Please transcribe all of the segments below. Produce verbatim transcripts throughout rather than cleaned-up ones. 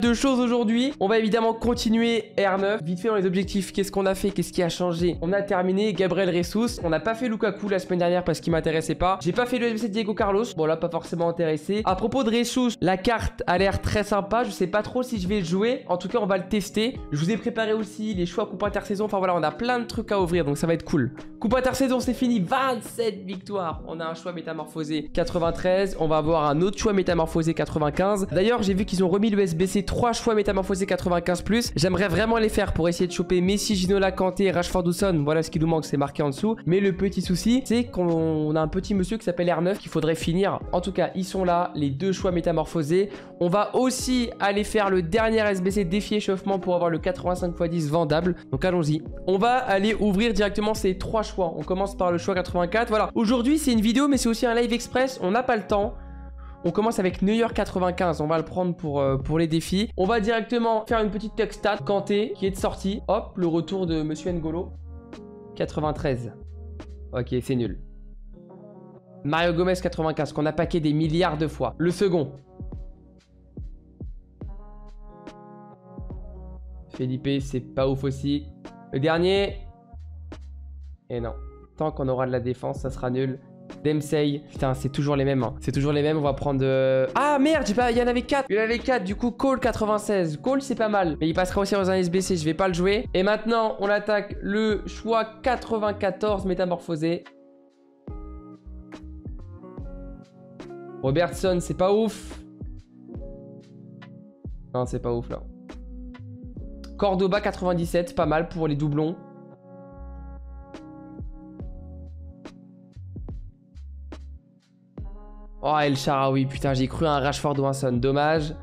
de choses aujourd'hui. On va évidemment continuer R neuf. Vite fait dans les objectifs, qu'est-ce qu'on a fait? Qu'est-ce qui a changé? On a terminé Gabriel Jesus. On n'a pas fait Lukaku la semaine dernière parce qu'il m'intéressait pas. J'ai pas fait le S B C Diego Carlos. Bon là, pas forcément intéressé. À propos de Jesus, la carte a l'air très sympa. Je sais pas trop si je vais le jouer. En tout cas, on va le tester. Je vous ai préparé aussi les choix coupe intersaison. Enfin voilà, on a plein de trucs à ouvrir, donc ça va être cool. Coupe intersaison, c'est fini. vingt-sept victoires. On a un choix métamorphosé quatre-vingt-treize. On va avoir un autre choix métamorphosé quatre-vingt-quinze. D'ailleurs, j'ai vu qu'ils ont remis le S B C trois choix métamorphosés quatre-vingt-quinze plus. J'aimerais vraiment les faire pour essayer de choper Messi, Ginola, Kanté, Rashford, Hudson. Voilà ce qui nous manque, c'est marqué en dessous. Mais le petit souci, c'est qu'on a un petit monsieur qui s'appelle R neuf qu'il faudrait finir. En tout cas, ils sont là, les deux choix métamorphosés. On va aussi aller faire le dernier S B C défi échauffement pour avoir le quatre-vingt-cinq fois dix vendable. Donc allons-y. On va aller ouvrir directement ces trois choix. On commence par le choix quatre-vingt-quatre. Voilà. Aujourd'hui, c'est une vidéo, mais c'est aussi un live express. On n'a pas le temps. On commence avec Neuer quatre-vingt-quinze. On va le prendre pour, euh, pour les défis. On va directement faire une petite tech stat. Kanté qui est de sortie. Hop, le retour de Monsieur N'Golo. quatre-vingt-treize. Ok, c'est nul. Mario Gomez quatre-vingt-quinze, qu'on a paqué des milliards de fois. Le second. Felipe, c'est pas ouf aussi. Le dernier. Et non. Tant qu'on aura de la défense, ça sera nul. Dempsey. Putain, c'est toujours les mêmes. Hein. C'est toujours les mêmes. On va prendre... Euh... Ah merde, pas... il y en avait quatre. Il y en avait quatre. Du coup, Cole quatre-vingt-seize. Cole, c'est pas mal. Mais il passera aussi dans un S B C. Je vais pas le jouer. Et maintenant, on attaque le choix quatre-vingt-quatorze métamorphosé. Robertson, c'est pas ouf. Non, c'est pas ouf là. Cordoba quatre-vingt-dix-sept, pas mal pour les doublons. Oh, El Shaarawy, putain, j'ai cru à un Rashford Winson, dommage.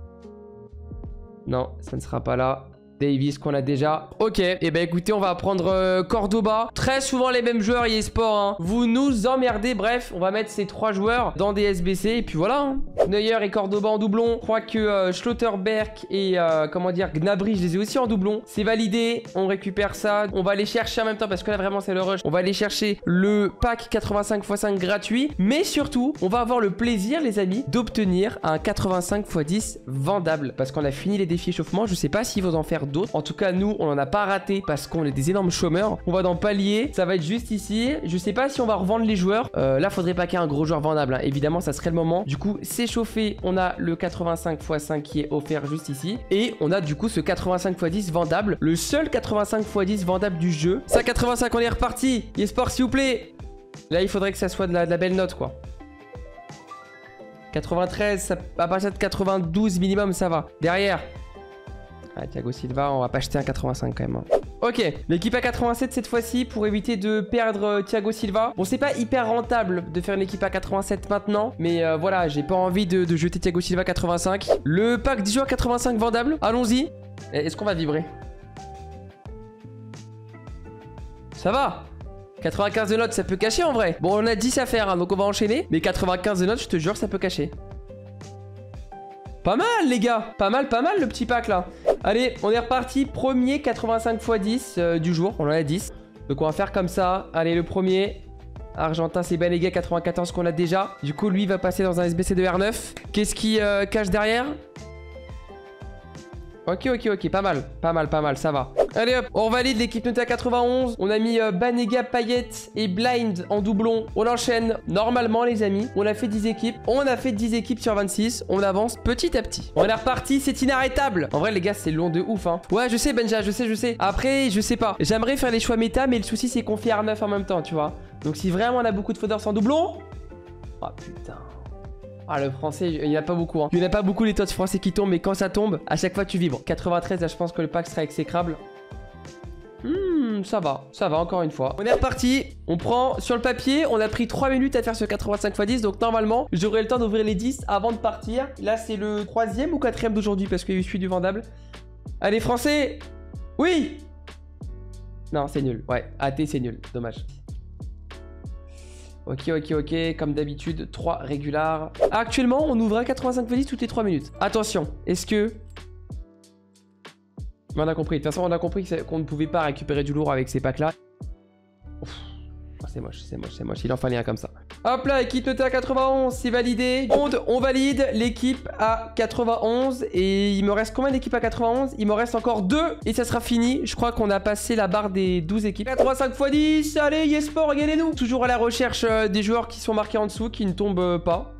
Non, ça ne sera pas là. Davis qu'on a déjà. Ok, et eh ben écoutez, on va prendre euh, Cordoba. Très souvent les mêmes joueurs eSport. Hein. Vous nous emmerdez. Bref, on va mettre ces trois joueurs dans des S B C et puis voilà. Hein. Neuer et Cordoba en doublon. Je crois que euh, Schlotterberg et euh, comment dire Gnabry, je les ai aussi en doublon. C'est validé. On récupère ça. On va aller chercher en même temps parce que là vraiment c'est le rush. On va aller chercher le pack quatre-vingt-cinq fois cinq gratuit. Mais surtout, on va avoir le plaisir, les amis, d'obtenir un quatre-vingt-cinq fois dix vendable parce qu'on a fini les défis échauffement. Je sais pas s'ils vont en faire d'autres. En tout cas, nous, on en a pas raté parce qu'on est des énormes chômeurs. On va dans palier. Ça va être juste ici. Je sais pas si on va revendre les joueurs. Euh, là, faudrait pas qu'il y ait un gros joueur vendable. Hein. Évidemment, ça serait le moment. Du coup, s'échauffer. On a le quatre-vingt-cinq fois cinq qui est offert juste ici. Et on a du coup ce quatre-vingt-cinq fois dix vendable. Le seul quatre-vingt-cinq fois dix vendable du jeu. Ça, quatre-vingt-cinq, on est reparti. eSport, s'il vous plaît. Là, il faudrait que ça soit de la, de la belle note, quoi. quatre-vingt-treize, ça, à partir de quatre-vingt-douze minimum, ça va. Derrière. Ah, Thiago Silva, on va pas acheter un quatre-vingt-cinq quand même. Hein. Ok, l'équipe à quatre-vingt-sept cette fois-ci pour éviter de perdre euh, Thiago Silva. Bon, c'est pas hyper rentable de faire une équipe à quatre-vingt-sept maintenant, mais euh, voilà, j'ai pas envie de, de jeter Thiago Silva quatre-vingt-cinq. Le pack dix joueurs quatre-vingt-cinq vendable, allons-y. Est-ce qu'on va vibrer? Ça va. quatre-vingt-quinze de notes, ça peut cacher en vrai. Bon, on a dix à faire, hein, donc on va enchaîner. Mais quatre-vingt-quinze de notes, je te jure, ça peut cacher. Pas mal les gars, pas mal, pas mal le petit pack là. Allez, on est reparti, premier quatre-vingt-cinq fois dix euh, du jour, on en a dix. Donc on va faire comme ça, allez le premier. Argentin c'est Banega quatre-vingt-quatorze qu'on a déjà. Du coup lui va passer dans un S B C de R neuf. Qu'est-ce qui euh, cache derrière? Ok, ok, ok, pas mal, pas mal, pas mal, ça va. Allez hop, on valide l'équipe notée à quatre-vingt-onze. On a mis euh, Banega, Payet et Blind en doublon. On enchaîne normalement les amis. On a fait dix équipes. On a fait dix équipes sur vingt-six. On avance petit à petit. On est reparti, c'est inarrêtable. En vrai les gars, c'est long de ouf hein. Ouais, je sais Benja, je sais, je sais. Après, je sais pas. J'aimerais faire les choix méta, mais le souci c'est qu'on fait R neuf en même temps, tu vois. Donc si vraiment on a beaucoup de foders sans doublon. Oh putain. Ah, le français, il n'y en a pas beaucoup. Hein. Il n'y en a pas beaucoup les tots français qui tombent, mais quand ça tombe, à chaque fois tu vibres. quatre-vingt-treize, là, je pense que le pack sera exécrable. Hmm, ça va, ça va encore une fois. On est reparti, on prend sur le papier, on a pris trois minutes à faire ce quatre-vingt-cinq fois dix, donc normalement, j'aurai le temps d'ouvrir les dix avant de partir. Là, c'est le troisième ou quatrième d'aujourd'hui parce qu'il y a eu celui du vendable. Allez, français. Oui. Non, c'est nul. Ouais, A T, c'est nul. Dommage. Ok, ok, ok, comme d'habitude, trois régulars. Actuellement, on ouvre un quatre-vingt-cinq fois dix toutes les trois minutes. Attention, est-ce que... Mais on a compris, de toute façon, on a compris qu'on ne pouvait pas récupérer du lourd avec ces packs-là. c'est moche, c'est moche, c'est moche. Il en fallait un comme ça. Hop là, équipe notée à quatre-vingt-onze, c'est validé. On, on valide l'équipe à quatre-vingt-onze. Et il me reste combien d'équipes à quatre-vingt-onze? Il me reste encore deux et ça sera fini. Je crois qu'on a passé la barre des douze équipes. quatre-vingt-cinq fois dix, allez, Yesport, regardez-nous. Toujours à la recherche euh, des joueurs qui sont marqués en dessous, qui ne tombent euh, pas.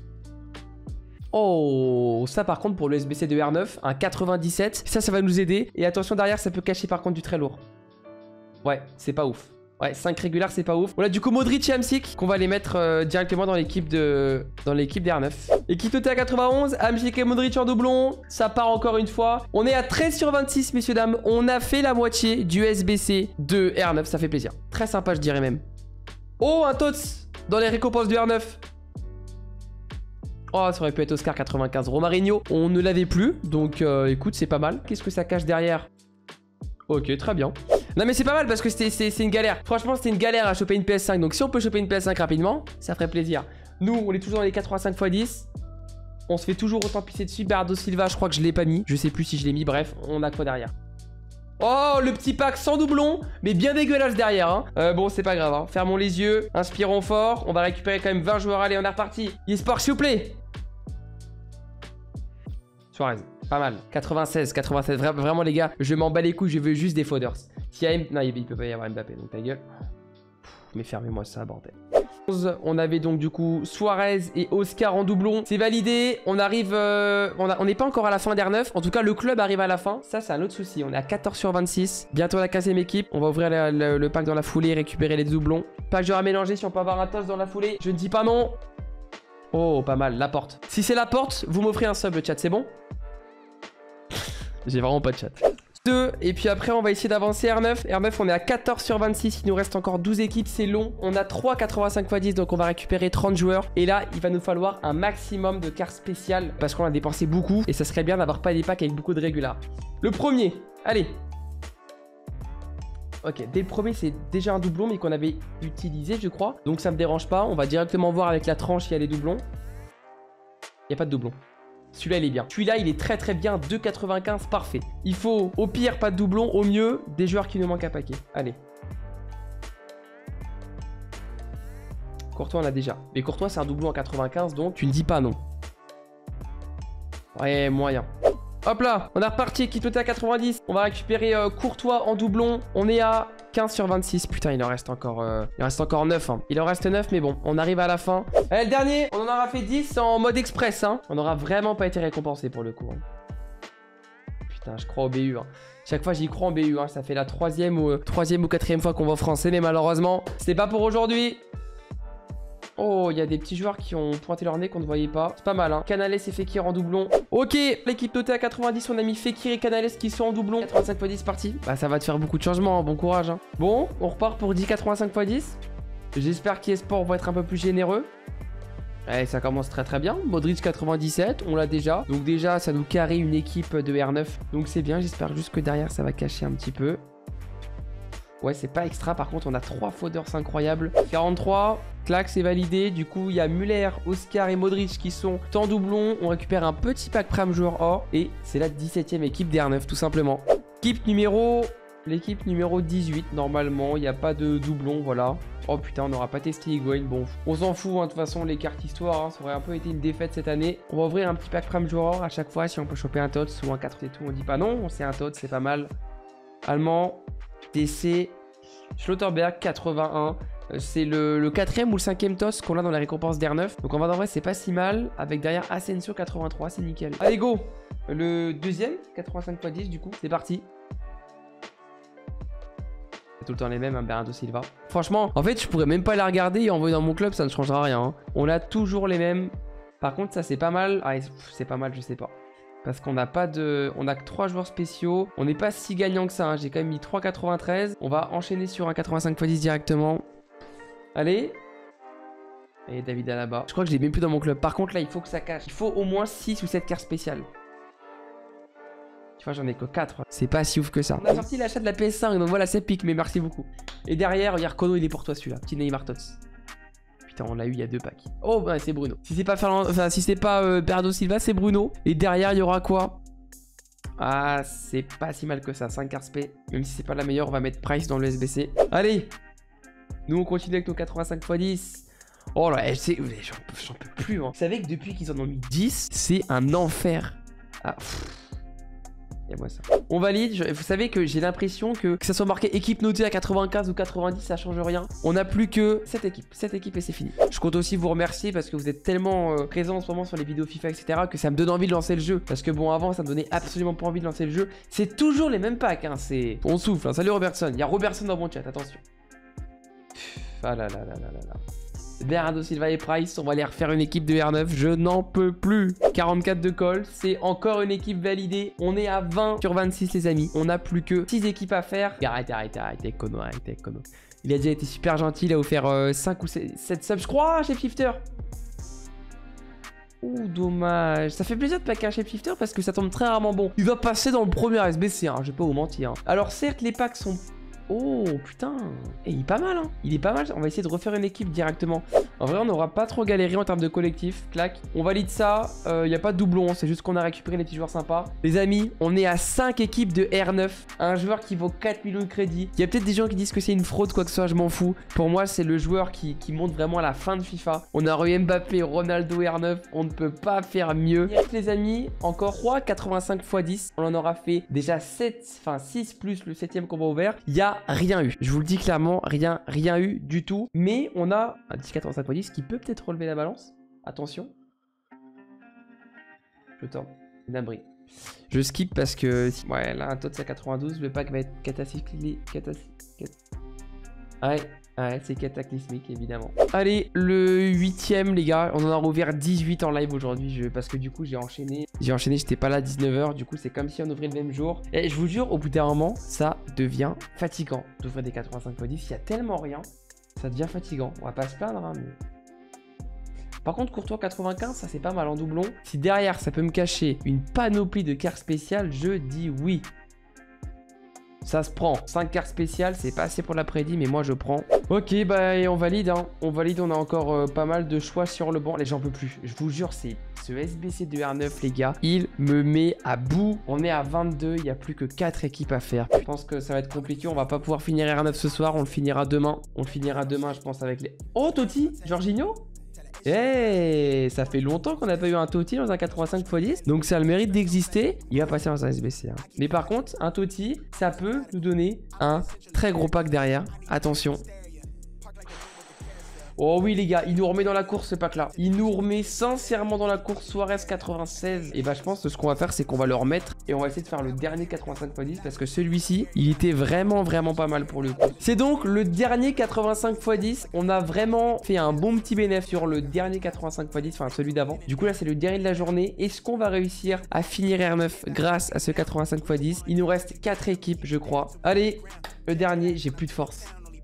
Oh, ça par contre pour le S B C de R neuf, un quatre-vingt-dix-sept, ça, ça va nous aider. Et attention derrière, ça peut cacher par contre du très lourd. Ouais, c'est pas ouf. Ouais, cinq régulaires, c'est pas ouf. On a du coup Modric et Hamsik qu'on va les mettre euh, directement dans l'équipe de dans l'équipe d'R neuf. Équipe notée à quatre-vingt-onze, Hamsik et Modric en doublon. Ça part encore une fois. On est à treize sur vingt-six, messieurs, dames. On a fait la moitié du S B C de R neuf. Ça fait plaisir. Très sympa, je dirais même. Oh, un Tots dans les récompenses du R neuf. Oh, ça aurait pu être Oscar quatre-vingt-quinze. Romarinho, on ne l'avait plus. Donc, euh, écoute, c'est pas mal. Qu'est-ce que ça cache derrière? Ok, très bien. Non, mais c'est pas mal parce que c'est une galère. Franchement, c'était une galère à choper une P S cinq. Donc, si on peut choper une P S cinq rapidement, ça ferait plaisir. Nous, on est toujours dans les quatre-vingt-cinq fois dix. On se fait toujours autant pisser dessus. Bernardo Silva, je crois que je l'ai pas mis. Je sais plus si je l'ai mis. Bref, on a quoi derrière? Oh, le petit pack sans doublon, mais bien dégueulasse derrière. Hein. Euh, bon, c'est pas grave. Hein. Fermons les yeux, inspirons fort. On va récupérer quand même vingt joueurs. Allez, on est reparti. Esport, s'il vous plaît. Suarez, pas mal. quatre-vingt-seize, quatre-vingt-seize. Vra vraiment, les gars, je m'en bats les couilles. Je veux juste des Foders. S'il y a M... Non, il peut pas y avoir Mbappé, donc ta gueule. Pff, mais fermez-moi ça, bordel. On avait donc du coup Suarez et Oscar en doublon. C'est validé. On arrive... Euh, on n'est pas encore à la fin d'R neuf. En tout cas, le club arrive à la fin. Ça, c'est un autre souci. On est à quatorze sur vingt-six. Bientôt la quinzième équipe. On va ouvrir la, la, le pack dans la foulée et récupérer les doublons. Pas de joueur à mélanger si on peut avoir un toss dans la foulée. Je ne dis pas non. Oh, pas mal. La porte. Si c'est la porte, vous m'offrez un sub, le chat. C'est bon? J'ai vraiment pas de chat. deux. Et puis après, on va essayer d'avancer R neuf. R neuf, on est à quatorze sur vingt-six. Il nous reste encore douze équipes. C'est long. On a trois quatre-vingt-cinq fois dix. Donc, on va récupérer trente joueurs. Et là, il va nous falloir un maximum de cartes spéciales. Parce qu'on a dépensé beaucoup. Et ça serait bien d'avoir pas des packs avec beaucoup de régulars. Le premier. Allez. Ok, dès le premier, c'est déjà un doublon, mais qu'on avait utilisé, je crois. Donc, ça me dérange pas. On va directement voir avec la tranche s'il y a les doublons. Il n'y a pas de doublon. Celui-là, il est bien. Celui-là, il est très très bien. deux quatre-vingt-quinze, parfait. Il faut, au pire, pas de doublon. Au mieux, des joueurs qui nous manquent à paquet. Allez. Courtois, on a déjà. Mais Courtois, c'est un doublon en quatre-vingt-quinze, donc tu ne dis pas non. Ouais, moyen. Hop là, on a reparti, équipe notée à quatre-vingt-dix. On va récupérer euh, Courtois en doublon. On est à quinze sur vingt-six. Putain, il en reste encore, euh, il en reste encore neuf. Hein. Il en reste neuf, mais bon, on arrive à la fin. Allez, le dernier, on en aura fait dix en mode express. Hein. On n'aura vraiment pas été récompensé pour le coup. Hein. Putain, je crois au B U. Hein. Chaque fois, j'y crois en B U. Hein. Ça fait la troisième ou, euh, troisième ou quatrième fois qu'on va au français, mais malheureusement, c'est pas pour aujourd'hui. Oh, il y a des petits joueurs qui ont pointé leur nez qu'on ne voyait pas. C'est pas mal, hein. Canales et Fekir en doublon. Ok, l'équipe notée à quatre-vingt-dix, on a mis Fekir et Canales qui sont en doublon. quatre-vingt-cinq fois dix, parti. Bah, ça va te faire beaucoup de changements. Hein. Bon courage. Hein. Bon, on repart pour dix quatre-vingt-cinq fois dix. J'espère qu'eSport va être un peu plus généreux. Allez, ça commence très très bien. Modric quatre-vingt-dix-sept, on l'a déjà. Donc déjà, ça nous carré une équipe de R neuf. Donc c'est bien, j'espère juste que derrière, ça va cacher un petit peu. Ouais, c'est pas extra. Par contre, on a trois Foders incroyables. quarante-trois, clac, c'est validé. Du coup, il y a Müller, Oscar et Modric qui sont en doublon. On récupère un petit pack prime joueur or. Et c'est la dix-septième équipe d'R neuf, tout simplement. Équipe numéro... L'équipe numéro dix-huit, normalement. Il n'y a pas de doublon, voilà. Oh putain, on n'aura pas testé Higuain. Bon, on s'en fout, hein, de toute façon, les cartes histoire. Hein, ça aurait un peu été une défaite cette année. On va ouvrir un petit pack prime joueur or à chaque fois. Si on peut choper un Tots ou un quatre et tout, on dit pas non. On sait un Tots, c'est pas mal. Allemand. D C, Schlotterberg, quatre-vingt-un. C'est le, le quatrième ou le cinquième toss qu'on a dans la récompense d'R neuf. Donc en vrai, c'est pas si mal. Avec derrière Asensio, quatre-vingt-trois, c'est nickel. Allez, go. Le deuxième, quatre-vingt-cinq fois dix, du coup, c'est parti. C'est tout le temps les mêmes, hein, Bernardo Silva. Franchement, en fait, je pourrais même pas la regarder et envoyer dans mon club, ça ne changera rien. Hein. On a toujours les mêmes. Par contre, ça, c'est pas mal. Ah, c'est pas mal, je sais pas. Parce qu'on n'a pas de... On n'a que trois joueurs spéciaux. On n'est pas si gagnant que ça. Hein. J'ai quand même mis trois quatre-vingt-treize. On va enchaîner sur un quatre-vingt-cinq fois dix directement. Allez. Et David Alaba. Je crois que je l'ai même plus dans mon club. Par contre, là, il faut que ça cache. Il faut au moins six ou sept cartes spéciales. Tu vois, j'en ai que quatre. C'est pas si ouf que ça. On a sorti l'achat de la P S cinq. Donc voilà, c'est pique. Mais merci beaucoup. Et derrière, regarde, Kono, il est pour toi celui-là. Petit Neymar Tots. On l'a eu il y a deux packs. Oh bah c'est Bruno. Si c'est pas Ferland... enfin si c'est pas euh, Bernardo Silva, c'est Bruno. Et derrière il y aura quoi? Ah c'est pas si mal que ça. cinq cartes spé. Même si c'est pas la meilleure, on va mettre Price dans le S B C. Allez. Nous, on continue avec nos quatre-vingt-cinq fois dix. Oh là, j'en peux plus. Hein. Vous savez que depuis qu'ils en ont mis dix, c'est un enfer. Ah, et moi ça. On valide. Je, vous savez que j'ai l'impression que que ça soit marqué équipe notée à quatre-vingt-quinze ou quatre-vingt-dix, ça change rien. On n'a plus que sept équipes. sept équipes et c'est fini. Je compte aussi vous remercier parce que vous êtes tellement euh, présents en ce moment sur les vidéos FIFA, et cetera que ça me donne envie de lancer le jeu. Parce que bon, avant, ça me donnait absolument pas envie de lancer le jeu. C'est toujours les mêmes packs. Hein. C'est... On souffle. Hein. Salut Robertson. Il y a Robertson dans mon chat. Attention. Ah là là là là là là. Bernardo Silva et Price, on va aller refaire une équipe de R neuf, je n'en peux plus. quarante-quatre de call, c'est encore une équipe validée. On est à vingt sur vingt-six les amis, on n'a plus que six équipes à faire. Arrêtez, arrêtez, arrêtez, Kono, arrêtez, Kono. Il a déjà été super gentil, il a offert euh, cinq ou sept subs, je crois, chez Shifter. Ouh, dommage. Ça fait plaisir de packer un Shifter parce que ça tombe très rarement bon. Il va passer dans le premier S B C, hein, je vais pas vous mentir. Hein. Alors certes, les packs sont... Oh putain. Et il est pas mal hein. Il est pas mal. On va essayer de refaire une équipe directement. En vrai on n'aura pas trop galéré en termes de collectif. Clac. On valide ça. Il euh, n'y a pas de doublon. C'est juste qu'on a récupéré les petits joueurs sympas. Les amis, on est à cinq équipes de R neuf. Un joueur qui vaut quatre millions de crédits. Il y a peut-être des gens qui disent que c'est une fraude, quoi que ce soit, je m'en fous. Pour moi c'est le joueur qui, qui monte vraiment à la fin de FIFA. On a eu Mbappé, Ronaldo R neuf. On ne peut pas faire mieux. Les amis, encore trois quatre-vingt-cinq fois dix. On en aura fait déjà sept, enfin six plus le septième combat ouvert. Il y a rien eu. Je vous le dis clairement, rien, rien eu du tout. Mais on a un dix quatre-vingt-cinq fois dix qui peut peut-être relever la balance. Attention. Je tente. Une abri. Je skip parce que... Ouais, là, un taux de quatre-vingt-douze. Le pack va être catastrophique. Catastrophique. Ouais. Ouais, c'est cataclysmique, évidemment. Allez, le huitième, les gars. On en a rouvert dix-huit en live aujourd'hui. Je... Parce que du coup, j'ai enchaîné. J'ai enchaîné, j'étais pas là à dix-neuf heures. Du coup, c'est comme si on ouvrait le même jour. Et je vous jure, au bout d'un moment, ça devient fatigant d'ouvrir des quatre-vingt-cinq fois dix. Il y a tellement rien. Ça devient fatigant. On va pas se plaindre, hein, mais... Par contre, Courtois quatre-vingt-quinze, ça c'est pas mal en doublon. Si derrière, ça peut me cacher une panoplie de cartes spéciales, je dis oui. Ça se prend. cinq cartes spéciales, c'est pas assez pour l'après-midi, mais moi je prends. Ok, bah et on valide. Hein. On valide, on a encore euh, pas mal de choix sur le banc. Les j'en peux plus. Je vous jure, c'est ce S B C de R neuf, les gars. Il me met à bout. On est à vingt-deux, il n'y a plus que quatre équipes à faire. Je pense que ça va être compliqué. On va pas pouvoir finir R neuf ce soir. On le finira demain. On le finira demain, je pense, avec les... Oh, Totti, Jorginho. Eh, hey, ça fait longtemps qu'on n'a pas eu un Totti dans un quatre-vingt-cinq fois dix. Donc ça a le mérite d'exister. Il va passer dans un S B C. Hein. Mais par contre, un Totti, ça peut nous donner un très gros pack derrière. Attention. Oh oui les gars, il nous remet dans la course ce pack là. Il nous remet sincèrement dans la course Suarez quatre-vingt-seize. Et bah je pense que ce qu'on va faire c'est qu'on va le remettre. Et on va essayer de faire le dernier quatre-vingt-cinq fois dix. Parce que celui-ci, il était vraiment vraiment pas mal pour le coup. C'est donc le dernier quatre-vingt-cinq fois dix. On a vraiment fait un bon petit bénéfice sur le dernier quatre-vingt-cinq fois dix. Enfin celui d'avant. Du coup là c'est le dernier de la journée. Est-ce qu'on va réussir à finir R neuf grâce à ce quatre-vingt-cinq fois dix? Il nous reste quatre équipes je crois. Allez, le dernier, j'ai plus de force.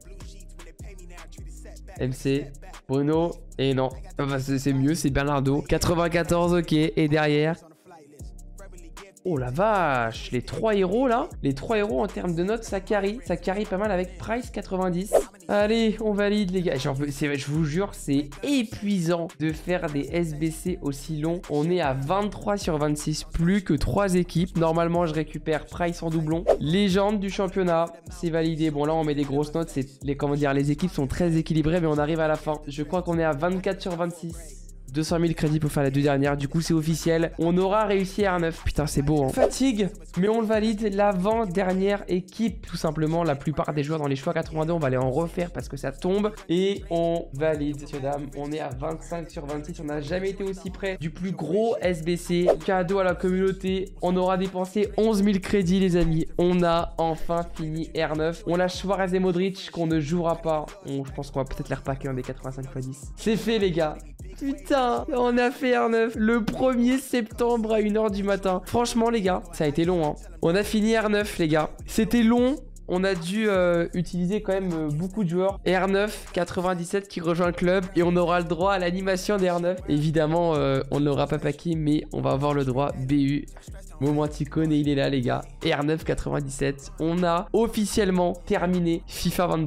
M C, Bruno, et non, enfin, c'est mieux, c'est Bernardo. quatre-vingt-quatorze, ok, et derrière... Oh la vache, les trois héros là, les trois héros en termes de notes, ça carry, ça carry pas mal avec Price quatre-vingt-dix. Allez, on valide les gars. Genre, je vous jure, c'est épuisant de faire des S B C aussi longs. On est à vingt-trois sur vingt-six, plus que trois équipes. Normalement, je récupère Price en doublon. Légende du championnat, c'est validé. Bon là, on met des grosses notes. C'est les comment dire, les équipes sont très équilibrées, mais on arrive à la fin. Je crois qu'on est à vingt-quatre sur vingt-six. deux cent mille crédits pour faire les deux dernières. Du coup, c'est officiel. On aura réussi R neuf. Putain, c'est beau. Hein. Fatigue, mais on le valide. L'avant-dernière équipe, tout simplement. La plupart des joueurs dans les choix quatre-vingt-deux, on va les en refaire parce que ça tombe. Et on valide, messieurs, dames. On est à vingt-cinq sur vingt-six. On n'a jamais été aussi près du plus gros S B C. Cadeau à la communauté. On aura dépensé onze mille crédits, les amis. On a enfin fini R neuf. On lâche Suarez et Modric qu'on ne jouera pas. On, je pense qu'on va peut-être les repacker en des quatre-vingt-cinq fois dix. C'est fait, les gars. Putain, on a fait R neuf le premier septembre à une heure du matin. Franchement les gars, ça a été long hein. On a fini R neuf les gars. C'était long. On a dû euh, utiliser quand même euh, beaucoup de joueurs. R neuf quatre-vingt-dix-sept qui rejoint le club. Et on aura le droit à l'animation des R neuf. Évidemment, euh, on ne l'aura pas packé, mais on va avoir le droit B U. Momenticone et il est là les gars. R neuf quatre-vingt-dix-sept. On a officiellement terminé FIFA vingt-deux.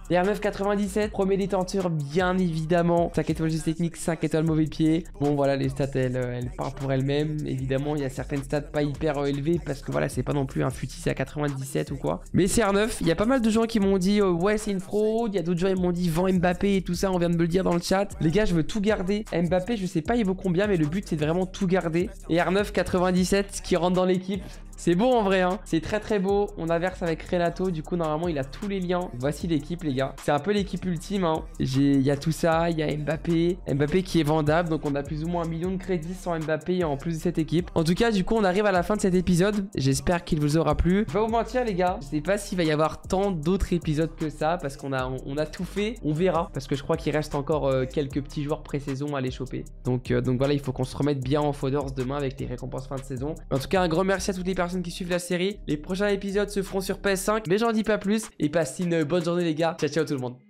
R neuf quatre-vingt-dix-sept, premier détenteur bien évidemment. cinq étoiles geste technique, cinq étoiles mauvais pied. Bon voilà, les stats elles, elles parlent pour elles-mêmes. Évidemment, il y a certaines stats pas hyper euh, élevées parce que voilà, c'est pas non plus un futis à quatre-vingt-dix-sept ou quoi. Mais c'est R neuf, il y a pas mal de gens qui m'ont dit euh, ouais c'est une fraude. Il y a d'autres gens qui m'ont dit vends Mbappé et tout ça, on vient de me le dire dans le chat. Les gars, je veux tout garder. Mbappé, je sais pas il vaut combien, mais le but c'est de vraiment tout garder. Et R neuf quatre-vingt-dix-sept qui rentre dans l'équipe. C'est beau en vrai, hein. C'est très très beau. On inverse avec Renato. Du coup, normalement, il a tous les liens. Voici l'équipe, les gars. C'est un peu l'équipe ultime, hein. Il y a tout ça. Il y a Mbappé. Mbappé qui est vendable. Donc, on a plus ou moins un million de crédits sans Mbappé en plus de cette équipe. En tout cas, du coup, on arrive à la fin de cet épisode. J'espère qu'il vous aura plu. Je vais pas vous mentir, les gars. Je sais pas s'il va y avoir tant d'autres épisodes que ça parce qu'on a, on, on a tout fait. On verra. Parce que je crois qu'il reste encore euh, quelques petits joueurs pré-saison à les choper. Donc, euh, donc voilà, il faut qu'on se remette bien en Fodors demain avec les récompenses fin de saison. En tout cas, un grand merci à toutes les personnes qui suivent la série. Les prochains épisodes se feront sur P S cinq, mais j'en dis pas plus. Et passez une bonne journée les gars. Ciao ciao tout le monde.